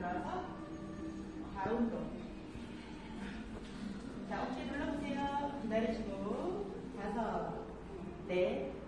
들어서 다운도. 자, 어깨 눌러보세요. 기다리시고. 5, 넷,